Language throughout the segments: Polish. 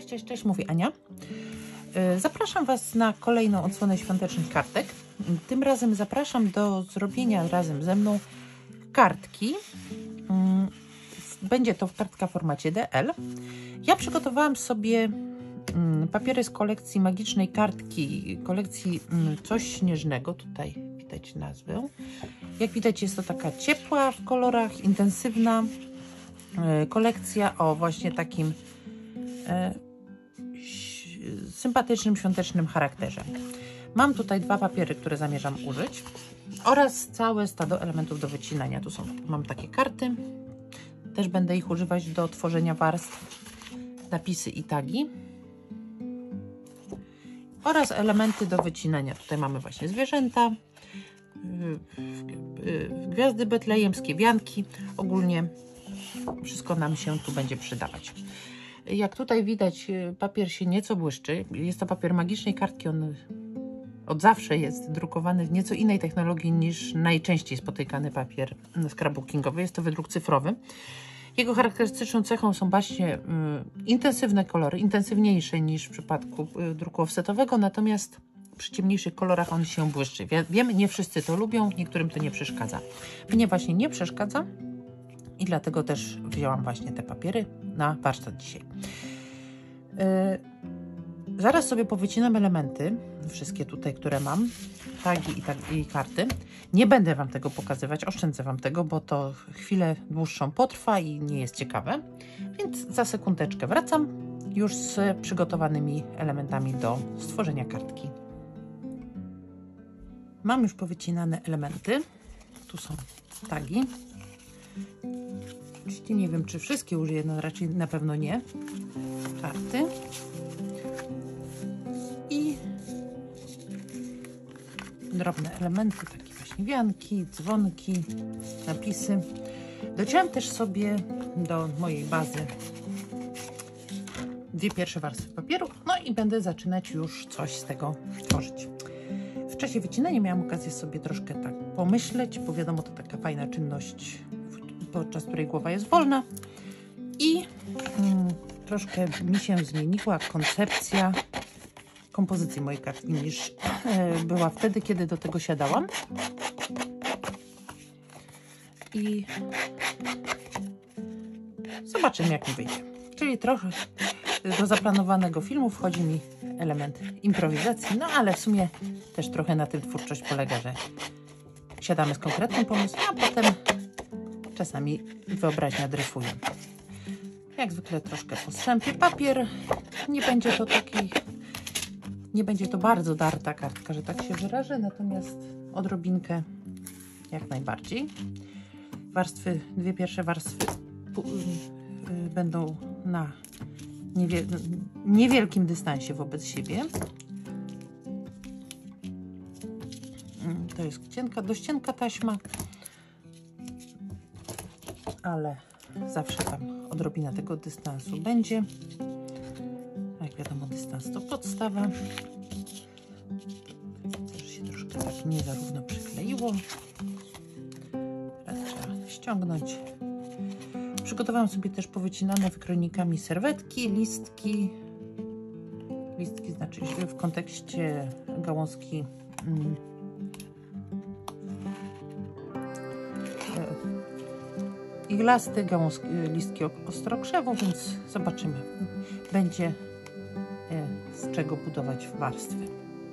Cześć, mówi Ania. Zapraszam Was na kolejną odsłonę świątecznych kartek. Tym razem zapraszam do zrobienia razem ze mną kartki. Będzie to kartka w formacie DL. Ja przygotowałam sobie papiery z kolekcji magicznej kartki, kolekcji Coś Śnieżnego. Tutaj widać nazwę. Jak widać, jest to taka ciepła w kolorach, intensywna kolekcja o właśnie takim sympatycznym, świątecznym charakterze. Mam tutaj 2 papiery, które zamierzam użyć oraz całe stado elementów do wycinania. Tu mam takie karty. Też będę ich używać do tworzenia warstw, napisy i tagi. Oraz elementy do wycinania. Tutaj mamy właśnie zwierzęta, gwiazdy betlejemskie, wianki. Ogólnie wszystko nam się tu będzie przydawać. Jak tutaj widać, papier się nieco błyszczy. Jest to papier magicznej kartki. On od zawsze jest drukowany w nieco innej technologii niż najczęściej spotykany papier scrapbookingowy. Jest to wydruk cyfrowy. Jego charakterystyczną cechą są właśnie intensywne kolory, intensywniejsze niż w przypadku druku offsetowego, natomiast przy ciemniejszych kolorach on się błyszczy. Wiem, nie wszyscy to lubią, niektórym to nie przeszkadza. Mnie właśnie nie przeszkadza i dlatego też wzięłam właśnie te papiery na warsztat dzisiaj. Zaraz sobie powycinam elementy, wszystkie tutaj, które mam, tagi i karty. Nie będę Wam tego pokazywać, oszczędzę Wam tego, bo to chwilę dłuższą potrwa i nie jest ciekawe. Więc za sekundeczkę wracam już z przygotowanymi elementami do stworzenia kartki. Mam już powycinane elementy. Tu są tagi. Oczywiście nie wiem, czy wszystkie użyję, no raczej na pewno nie. Karty. I drobne elementy, takie właśnie wianki, dzwonki, napisy. Dociąłem też sobie do mojej bazy 2 pierwsze warstwy papieru, no i będę zaczynać już coś z tego tworzyć. W czasie wycinania miałam okazję sobie troszkę tak pomyśleć, bo wiadomo, to taka fajna czynność, podczas której głowa jest wolna i troszkę mi się zmieniła koncepcja kompozycji mojej kartki niż była wtedy, kiedy do tego siadałam. I zobaczymy, jak mi wyjdzie. Czyli trochę do zaplanowanego filmu wchodzi mi element improwizacji, no ale w sumie też trochę na tym twórczość polega, że siadamy z konkretnym pomysłem, a potem czasami wyobraźnia dryfuje. Jak zwykle troszkę postrzępię papier. Nie będzie to bardzo darta kartka, że tak się wyrażę, natomiast odrobinkę jak najbardziej. Warstwy, 2 pierwsze warstwy będą na niewielkim dystansie wobec siebie. To jest dość cienka taśma, ale zawsze tam odrobina tego dystansu będzie. Jak wiadomo, dystans to podstawa. Też się troszkę tak nie za równo przykleiło. Teraz trzeba ściągnąć. Przygotowałam sobie też powycinane wykronikami serwetki, listki. Listki znaczy w kontekście gałązki iglasty, listki ostrokrzewu, więc zobaczymy. Będzie z czego budować warstwy.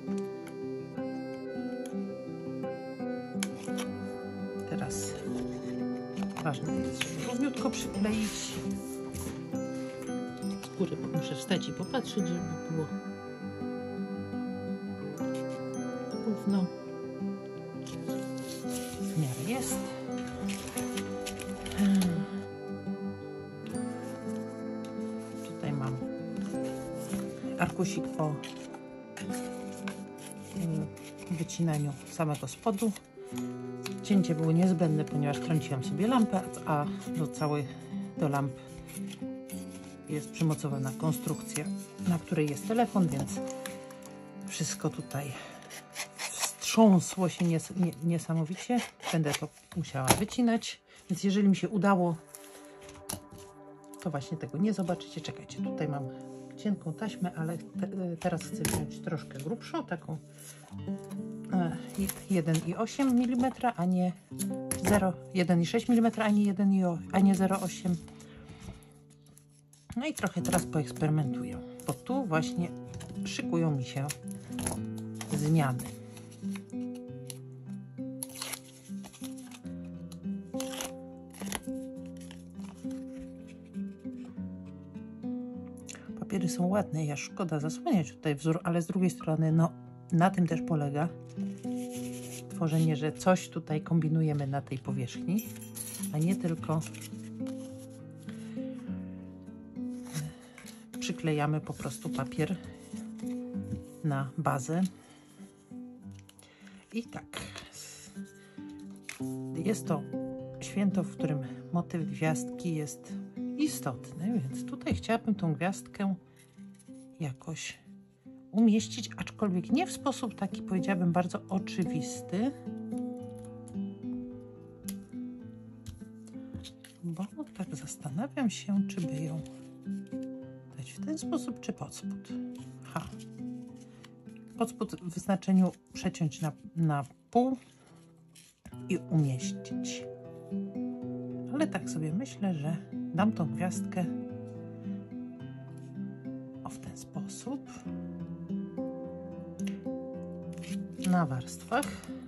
Teraz ważne jest, żeby równiutko przykleić. Z góry muszę wstać i popatrzeć, żeby było równo. W miarę jest. Tutaj mam arkusik po wycinaniu samego spodu. Cięcie było niezbędne, ponieważ kręciłam sobie lampę, a do lamp jest przymocowana konstrukcja, na której jest telefon, więc wszystko tutaj wstrząsło się niesamowicie. Będę to musiała wycinać, więc jeżeli mi się udało, to właśnie tego nie zobaczycie. Czekajcie, tutaj mam cienką taśmę, ale teraz chcę wziąć troszkę grubszą, taką 1,8 mm, a nie 1,6 mm, a nie 0,8. No i trochę teraz poeksperymentuję, bo tu właśnie szykują mi się zmiany. Papiery są ładne, ja szkoda zasłaniać tutaj wzór, ale z drugiej strony, no na tym też polega tworzenie, że coś tutaj kombinujemy na tej powierzchni, a nie tylko przyklejamy po prostu papier na bazę. I tak, jest to święto, w którym motyw gwiazdki jest istotny, więc tutaj chciałabym tą gwiazdkę jakoś umieścić, aczkolwiek nie w sposób taki, powiedziałabym, bardzo oczywisty, bo tak zastanawiam się, czy by ją dać w ten sposób, czy pod spód. Pod spód w znaczeniu przeciąć na pół i umieścić. Ale tak sobie myślę, że dam tą gwiazdkę w ten sposób na warstwach.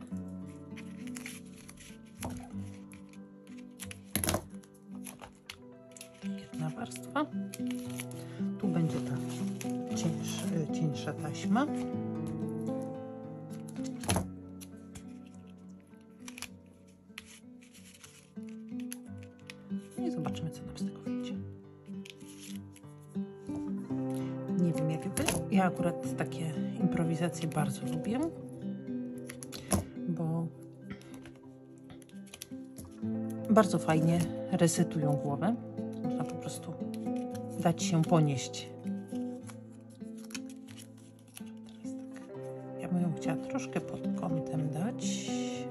Jedna warstwa. Tu będzie ta cieńsza taśma. I zobaczymy, co nam z tego wyjdzie. Nie wiem, jak wy. Ja akurat takie improwizacje bardzo lubię, bo bardzo fajnie resetują głowę. Można po prostu dać się ponieść. Teraz tak. Ja bym ją chciała troszkę pod kątem dać.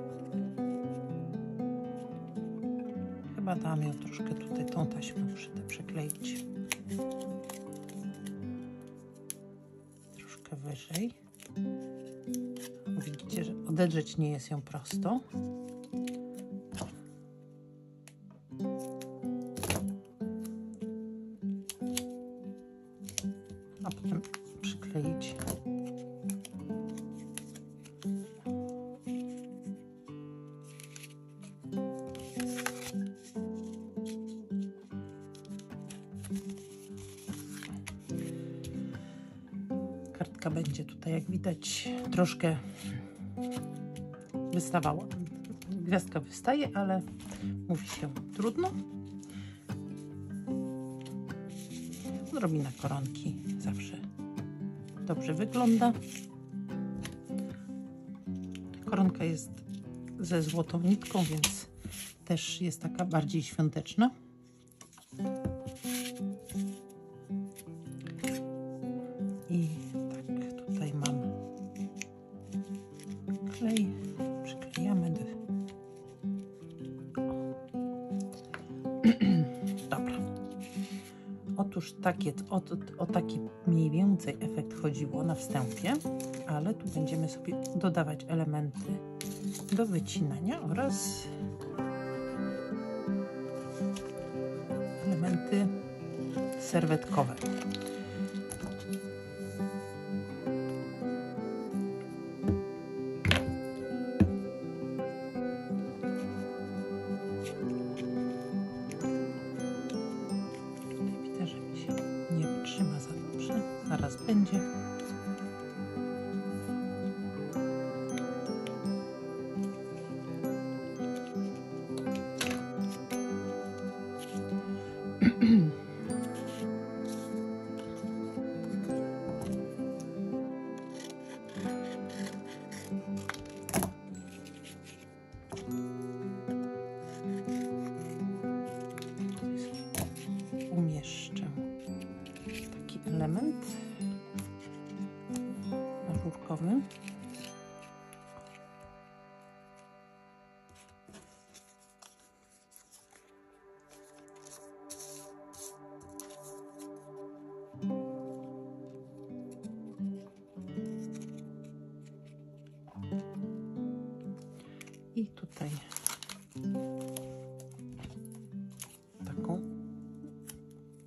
Chyba dam ją troszkę tutaj, tą taśmę muszę to przekleić. Troszkę wyżej. Widzicie, że odedrzeć nie jest ją prosto. A potem przykleić. Kartka będzie tutaj, jak widać, troszkę wystawała. Gwiazdka wystaje, ale mówi się trudno. Odrobina koronki zawsze dobrze wygląda. Koronka jest ze złotą nitką, więc też jest taka bardziej świąteczna. I tak, tutaj mam klej. Przyklejamy do... Dobra. Otóż o taki mniej więcej efekt chodziło na wstępie, ale tu będziemy sobie dodawać elementy do wycinania oraz elementy serwetkowe. Widzę, że mi się nie wytrzyma za dobrze. Zaraz będzie. Umieszczę taki element ażurkowy.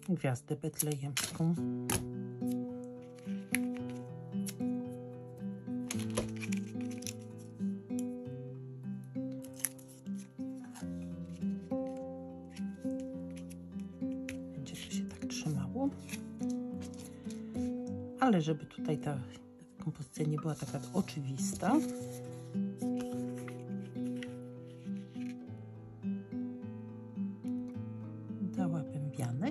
gwiazdę betlejemską. Będzie to się tak trzymało. Ale żeby tutaj ta kompozycja nie była taka oczywista, dałabym wianek.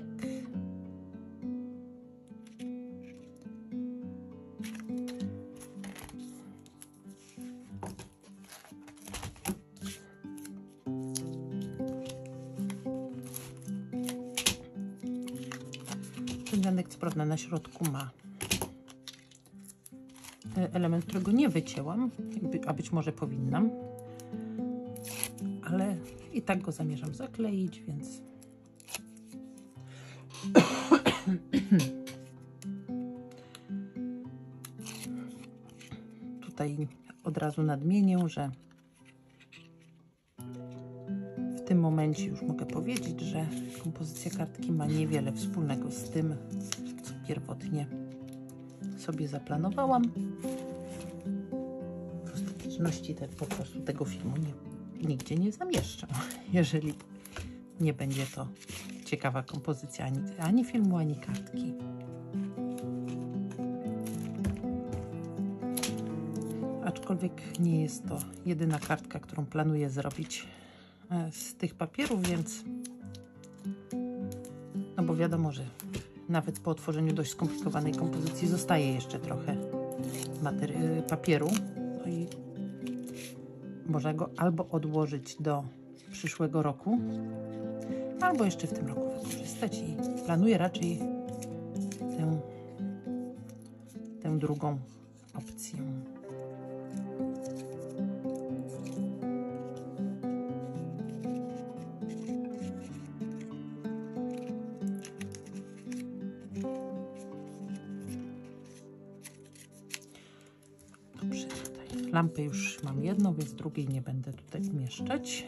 Ten wianek, co prawda, na środku ma element, którego nie wycięłam, a być może powinnam, ale i tak go zamierzam zakleić, więc tutaj od razu nadmienię, że w tym momencie już mogę powiedzieć, że kompozycja kartki ma niewiele wspólnego z tym, co pierwotnie sobie zaplanowałam. W ostateczności po prostu tego filmu nigdzie nie zamieszczę, jeżeli nie będzie to ciekawa kompozycja ani filmu, ani kartki. Aczkolwiek nie jest to jedyna kartka, którą planuję zrobić z tych papierów, więc no bo wiadomo, że nawet po otworzeniu dość skomplikowanej kompozycji zostaje jeszcze trochę papieru. No i można go albo odłożyć do przyszłego roku, albo jeszcze w tym roku wykorzystać i planuję raczej tę drugą opcję. Dobrze, tutaj lampę już mam jedną, więc drugiej nie będę tutaj umieszczać.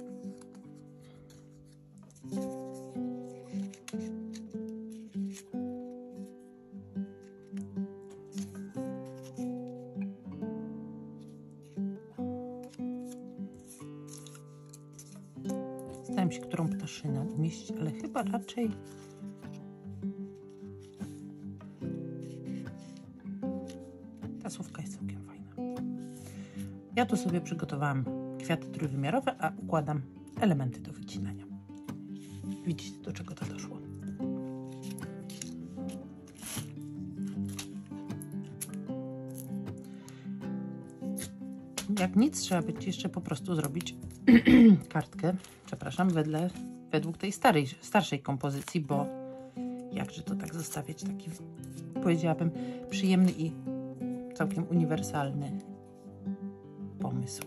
Zastanawiam się, którą ptaszynę umieścić, ale chyba raczej ta słówka jest całkiem fajna. Ja tu sobie przygotowałam kwiaty trójwymiarowe, a układam elementy do wycinania. Widzicie, do czego to doszło. Jak nic, trzeba będzie jeszcze po prostu zrobić kartkę, przepraszam, według tej starszej kompozycji, bo jakże to tak zostawiać taki, powiedziałabym, przyjemny i całkiem uniwersalny pomysł.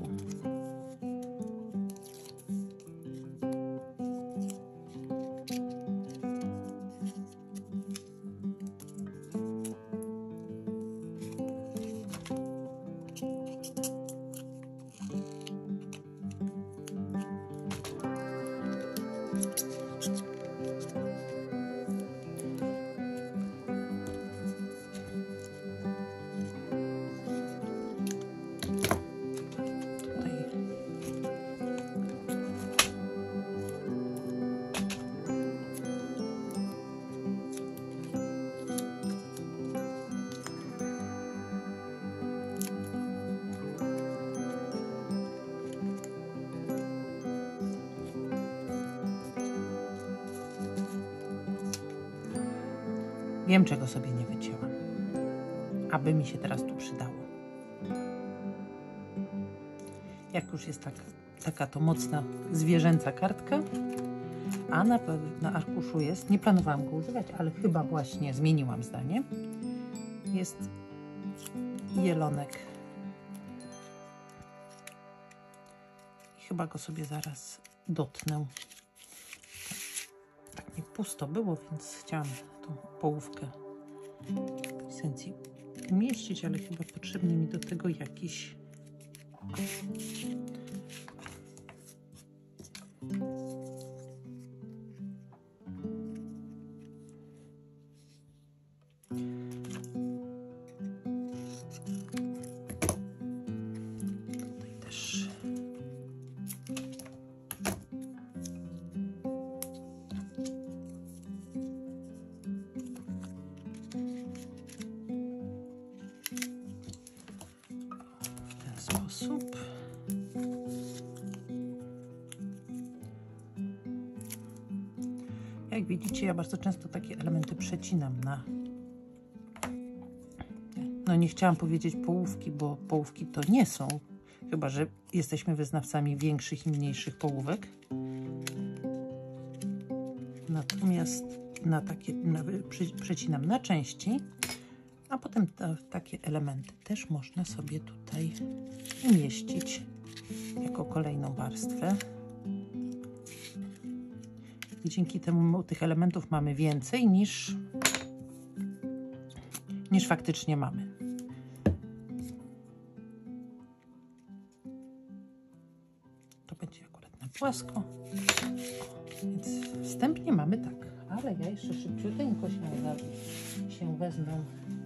Wiem, czego sobie nie wycięłam, aby mi się teraz tu przydało. Jak już jest taka to mocna zwierzęca kartka, a na arkuszu jest, nie planowałam go używać, ale chyba właśnie zmieniłam zdanie, jest jelonek. I chyba go sobie zaraz dotnę. Tak nie pusto było, więc chciałam tą połówkę esencji umieścić, ale chyba potrzebny mi do tego jakiś Jak widzicie, ja bardzo często takie elementy przecinam na... No nie chciałam powiedzieć połówki, bo połówki to nie są. Chyba że jesteśmy wyznawcami większych i mniejszych połówek. Natomiast przecinam na części, a potem takie elementy też można sobie tutaj umieścić jako kolejną warstwę. I dzięki temu tych elementów mamy więcej niż faktycznie mamy. To będzie akurat na płasko. Więc wstępnie mamy tak, ale ja jeszcze szybciuteńko się wezmę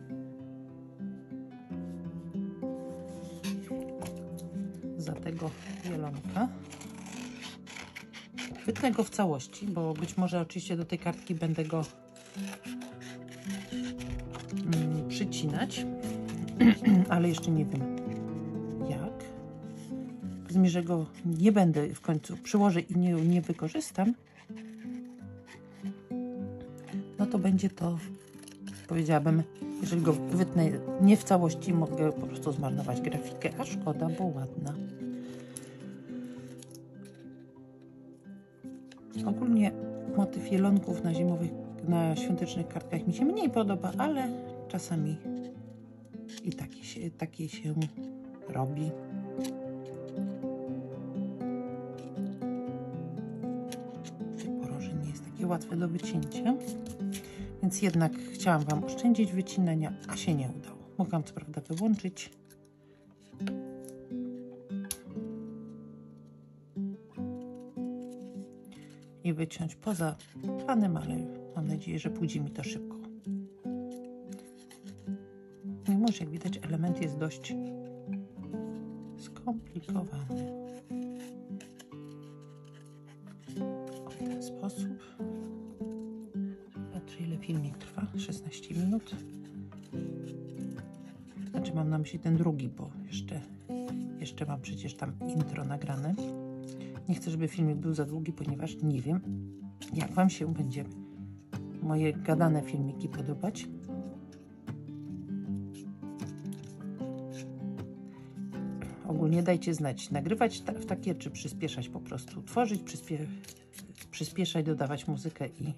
za tego wielonka. Wytnę go w całości, bo być może oczywiście do tej kartki będę go przycinać, ale jeszcze nie wiem jak. Powiedzmy, że go nie będę w końcu przyłożę i nie wykorzystam, no to będzie to, powiedziałabym, jeżeli go wytnę nie w całości, mogę po prostu zmarnować grafikę, a szkoda, bo ładna. Ogólnie motyw jelonków na świątecznych kartkach mi się mniej podoba, ale czasami i taki się robi. Poroże nie jest takie łatwe do wycięcia, więc jednak chciałam Wam oszczędzić wycinania, a się nie udało. Mogłam co prawda wyłączyć. I wyciąć poza planem, ale mam nadzieję, że pójdzie mi to szybko. Mimo że jak widać, element jest dość skomplikowany. W ten sposób. Patrzę, ile filmik trwa. 16 minut. Znaczy mam na myśli ten drugi, bo jeszcze mam przecież tam intro nagrane. Nie chcę, żeby filmik był za długi, ponieważ nie wiem, jak Wam się będzie moje gadane filmiki podobać. Ogólnie dajcie znać, nagrywać w takie, czy przyspieszać po prostu. Tworzyć, przyspieszać, dodawać muzykę i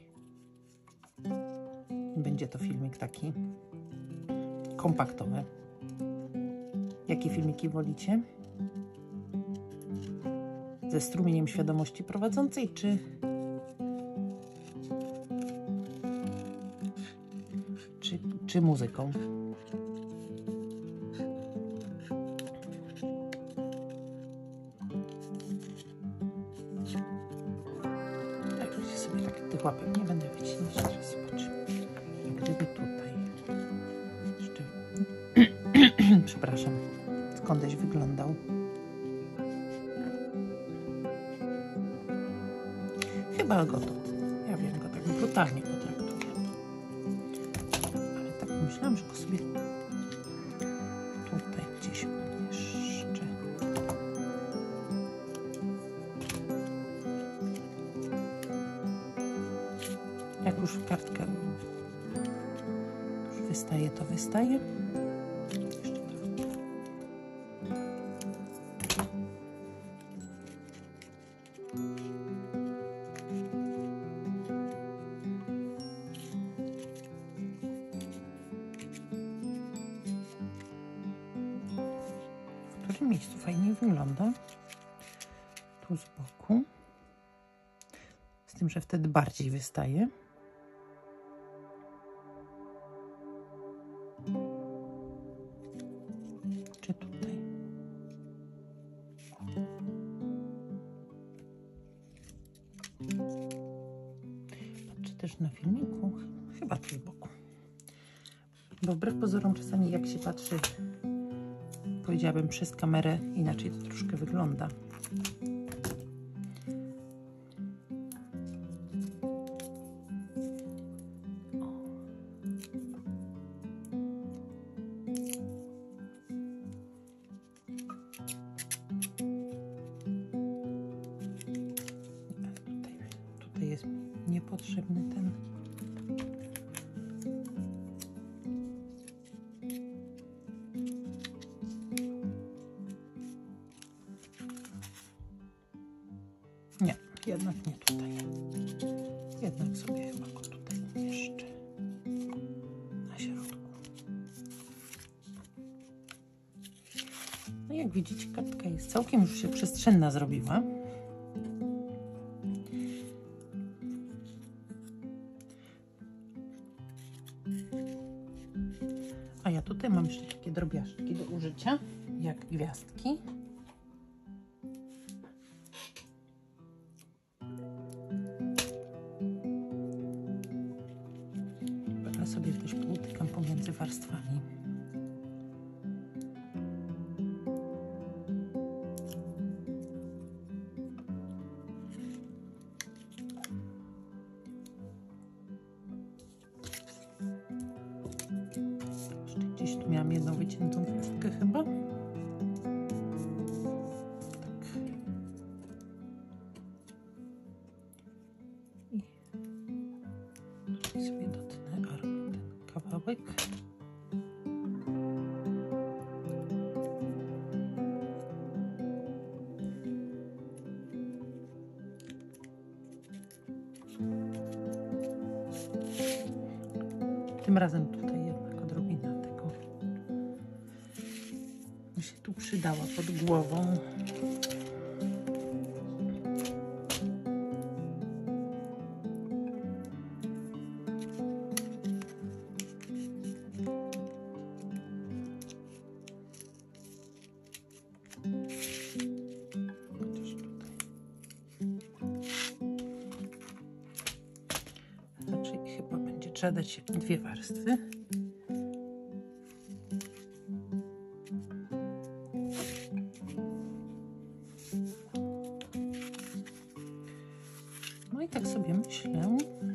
będzie to filmik taki kompaktowy. Jakie filmiki wolicie? Ze strumieniem świadomości prowadzącej, czy muzyką? Tak, sobie tak tych łapek nie będę wycinać. Teraz zobaczymy. Jak gdyby tutaj jeszcze przepraszam, skądś wyglądał. Chyba go to, ja wiem, go tak brutalnie potraktuję. Ale tak myślałam, że go sobie tutaj gdzieś umieszczę. Jak już kartka już wystaje, to wystaje. W którym miejscu fajnie wygląda? Tu z boku. Z tym, że wtedy bardziej wystaje. Czy tutaj? Patrzę też na filmiku. Chyba tu z boku. Bo wbrew pozorom czasami jak się patrzy, powiedziałabym, przez kamerę, inaczej to troszkę wygląda. Tutaj jest mi niepotrzebny ten. Nie, jednak nie tutaj. Jednak sobie chyba go tutaj umieszczę. Na środku. No jak widzicie, kartka jest całkiem już się przestrzenna zrobiła. A ja tutaj mam jeszcze takie drobiażdżki do użycia, jak gwiazdki. Będę sobie też połtykam pomiędzy warstwami. Gdzieś tu miałam jedną wyciętą gwiazdkę chyba. Tak. I tutaj sobie dotnę ten kawałek. Tym razem tutaj jednak odrobina tego by się tu przydała pod głową. Chociaż tutaj. Raczej chyba będzie trzeba dać dwie warstwy. No i tak sobie myślę,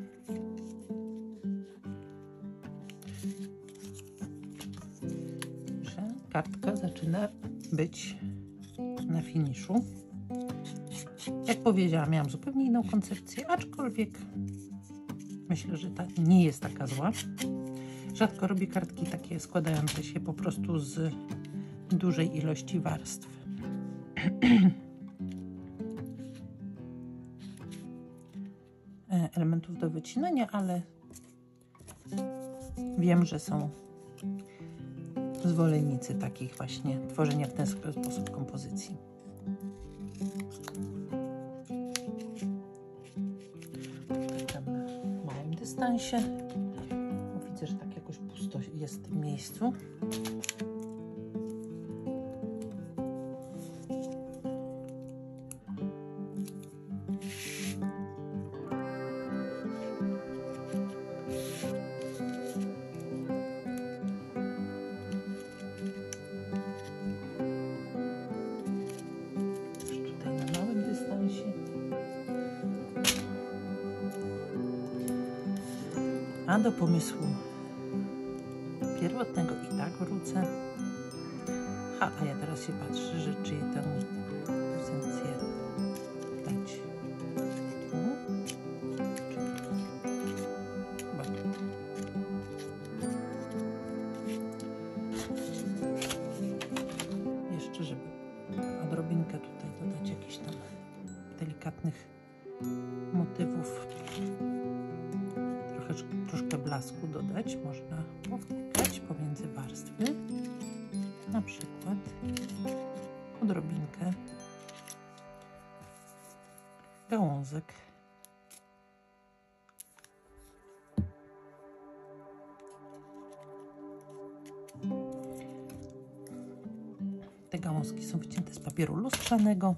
że kartka zaczyna być na finiszu. Jak powiedziałam, miałam zupełnie inną koncepcję, aczkolwiek myślę, że ta nie jest taka zła. Rzadko robię kartki takie składające się po prostu z dużej ilości warstw. Elementów do wycinania, ale wiem, że są zwolennicy takich właśnie tworzenia w ten sposób kompozycji. Tam na małym dystansie. Widzę, że tak jakoś pusto jest w tym miejscu. A do pomysłu pierwotnego i tak wrócę. A ja teraz się patrzę, że czy tę pozycję dać tu, czy tu. Chyba tu. Jeszcze, żeby odrobinkę tutaj dodać jakichś tam delikatnych motywów. Troszkę blasku dodać, można powtykać pomiędzy warstwy, na przykład odrobinkę gałązek. Te gałązki są wycięte z papieru lustrzanego.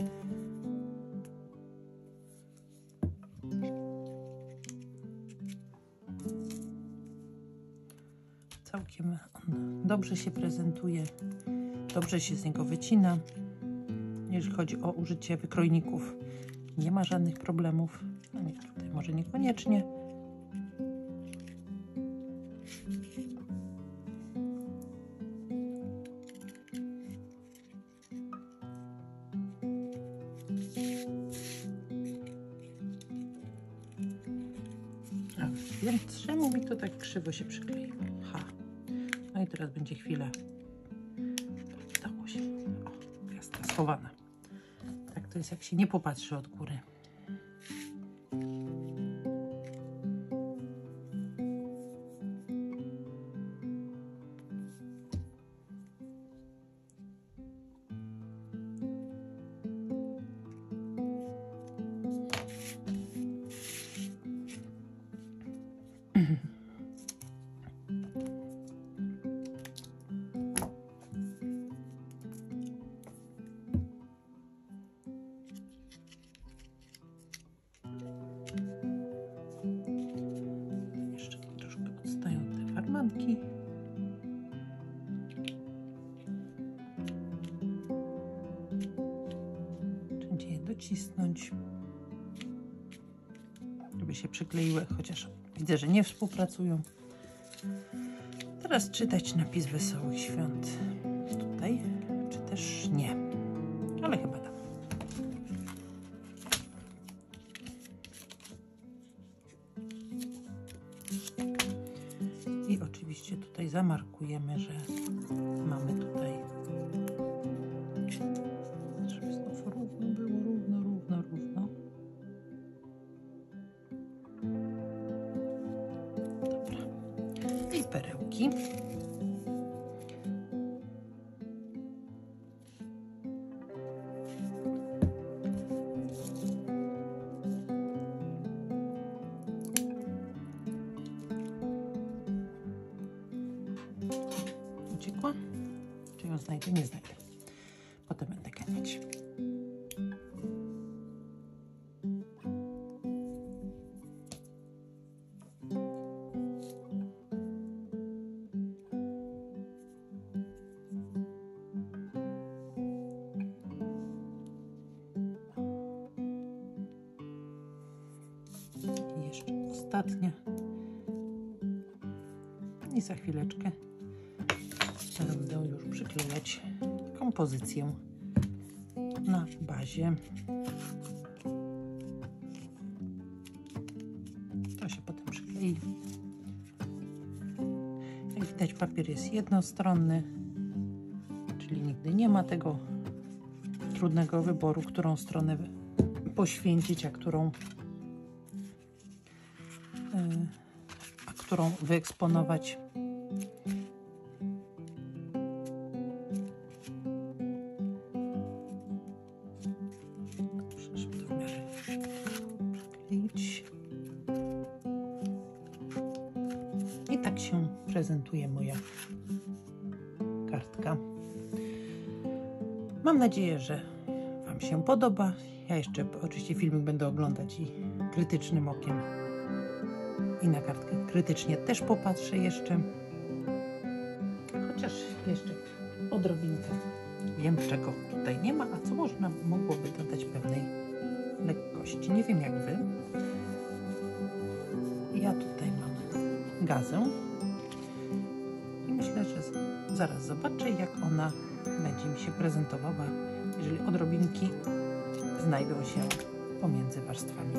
Całkiem on dobrze się prezentuje, dobrze się z niego wycina. Jeżeli chodzi o użycie wykrojników, nie ma żadnych problemów. No nie, tutaj może niekoniecznie. wiem, czemu mi to tak krzywo się przykleiło. No i teraz będzie chwilę. Udało się. O, gwiazdka schowana. Tak to jest, jak się nie popatrzy od góry. Jeszcze troszkę odstają te farmanki. Będzie je docisnąć, żeby się przykleiły, chociaż widzę, że nie współpracują. Teraz czytać napis Wesołych Świąt tutaj, czy też nie, ale chyba tak. I oczywiście tutaj zamarkujemy, że mamy tutaj, żeby znów równo było, równo. Dobra. I perełki. Uciekła? Czy ją znajdę? Nie znajdę. Potem będę ganiać. I jeszcze ostatnia. I za chwileczkę będę już przyklejać kompozycję na bazie. To się potem przyklei. Jak widać, papier jest jednostronny, czyli nigdy nie ma tego trudnego wyboru, którą stronę poświęcić, a którą wyeksponować. Dobrze, żeby to w miarę przykleić. I tak się prezentuje moja kartka. Mam nadzieję, że Wam się podoba. Ja jeszcze oczywiście filmik będę oglądać i krytycznym okiem. I na kartkę krytycznie też popatrzę jeszcze. Chociaż jeszcze odrobinkę wiem, czego tutaj nie ma, a co mogłoby dodać pewnej lekkości. Nie wiem jak Wy. Ja tutaj mam gazę. I myślę, że zaraz zobaczę, jak ona będzie mi się prezentowała, jeżeli odrobinki znajdą się pomiędzy warstwami.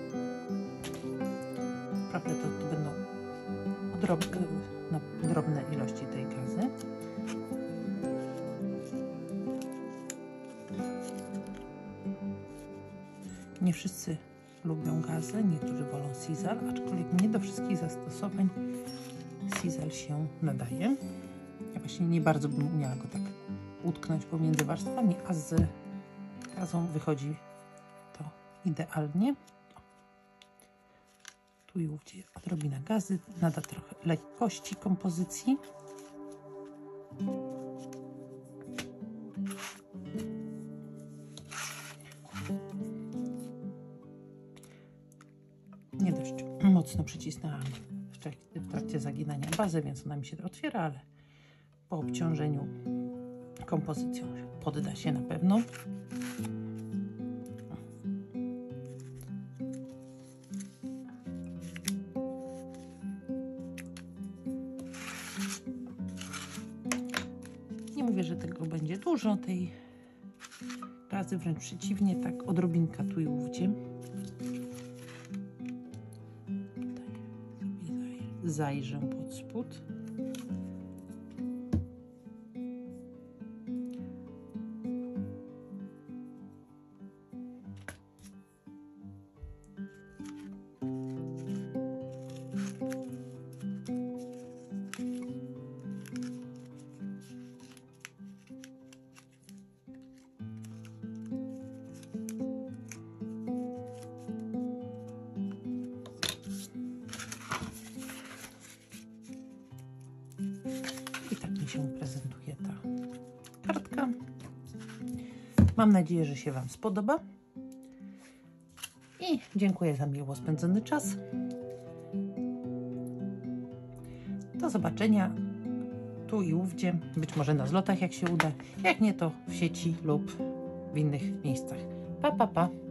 Prawda, to będą drobne ilości tej gazy. Nie wszyscy lubią gazę, niektórzy wolą Sizzal, aczkolwiek nie do wszystkich zastosowań Sizzal się nadaje. Ja właśnie nie bardzo bym umiała go tak utknąć pomiędzy warstwami, a z gazą wychodzi to idealnie. Tu i ówdzie odrobina gazy, nada trochę lekkości kompozycji. Nie dość mocno przycisnęłam w trakcie zaginania bazę, więc ona mi się otwiera, ale po obciążeniu kompozycją podda się na pewno. Nie mówię, że tego będzie dużo, tej gazy, wręcz przeciwnie, tak odrobinka tu i ówdzie. Tutaj zajrzę pod spód. I tak mi się prezentuje ta kartka. Mam nadzieję, że się Wam spodoba. I dziękuję za miło spędzony czas. Do zobaczenia tu i ówdzie. Być może na zlotach, jak się uda. Jak nie, to w sieci lub w innych miejscach. Pa, pa, pa.